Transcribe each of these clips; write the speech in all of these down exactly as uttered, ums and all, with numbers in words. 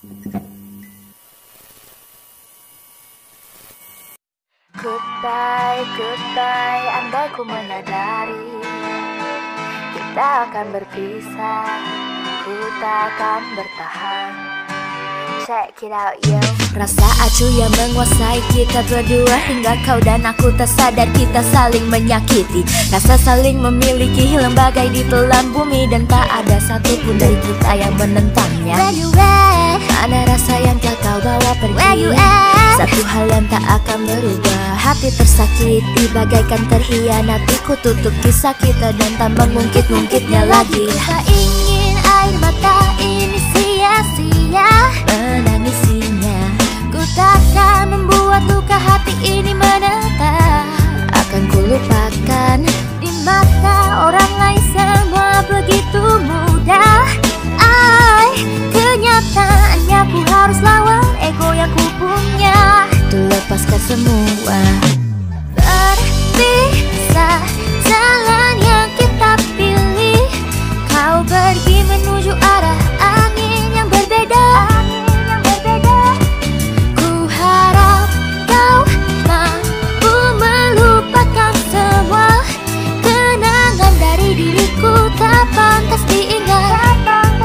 Goodbye, goodbye, andai ku menyadari kita akan berpisah, ku takkan bertahan. Check it out, yo. Rasa acuh yang menguasai kita berdua, hingga kau dan aku tak sadar kita saling menyakiti. Rasa saling memiliki lembagai di telan bumi, dan tak ada satupun dari kita yang menentangnya. Where you at? Mana rasa yang telah kau bawa pergi? Where you at? Satu hal yang tak akan berubah, hati tersakiti bagaikan terhianati. Ku tutup kisah kita dan tak mengungkit-ungkitnya lagi. Tak ingin air mata ini sia-sia Menangisinya, ku takkan membuat luka hati ini menetap. akan ku lupakan. Di mata orang lain semua begitu mudah. Ay, kenyataannya ku harus lawan ego yang ku punya. Tuh lepaskan semua. Berpisah, jalan yang kita pilih. Kau pergi menuju arah angin yang berbeda. Ku harap kau mampu melupakan semua kenangan dari diriku tak pantas diingat.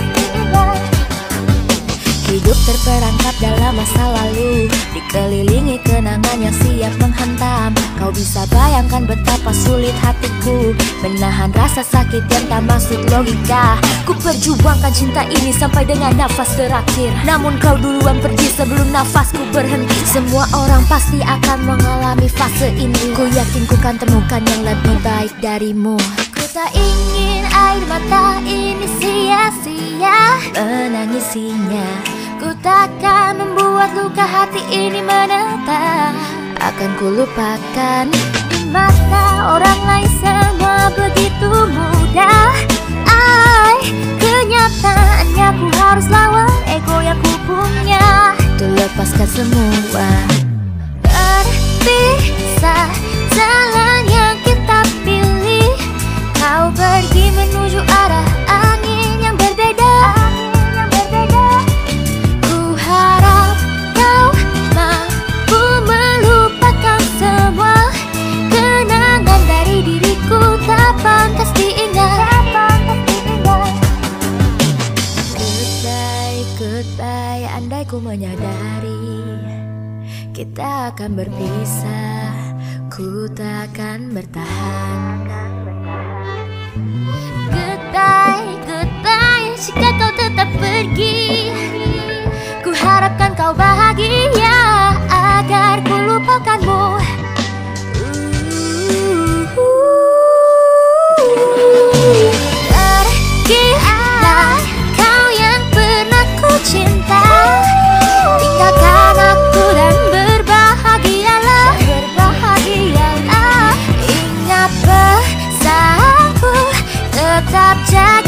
Hidup terperangkap dalam masa lalu, dikelilingi kenangan yang siap menghantam. Kau bisa bayangkan betapa sulit hatiku menahan rasa sakit yang tak masuk logika. Ku perjuangkan cinta ini sampai dengan nafas terakhir, namun kau duluan pergi sebelum nafasku berhenti. Semua orang pasti akan mengalami fase ini, ku yakin ku kan temukan yang lebih baik darimu. Ku tak ingin air mata ini sia-sia Menangisinya, ku takkan membuat luka hati ini menetap. akan ku lupakan. Di mata orang lain semua begitu mudah. Ay, kenyataannya ku harus lawan ego yang ku punya. Tuh lepaskan semua. Berpisah, jalan yang kita pilih. Kau pergi menuju arah angin yang berbeda. Ku harap kau mampu melupakan semua kenangan dari diriku tak pantas diingat. Goodbye, goodbye, andai ku menyadari kita akan berpisah, ku takkan bertahan. Goodbye, goodbye, jika kau tetap pergi. Ku harapkan kau bahagia agar ku lupakanmu. Pergilah kau yang pernah ku cinta. Tinggalkan aku dan berbahagialah. Berbahagialah. Ingat pesanku, tetap jaga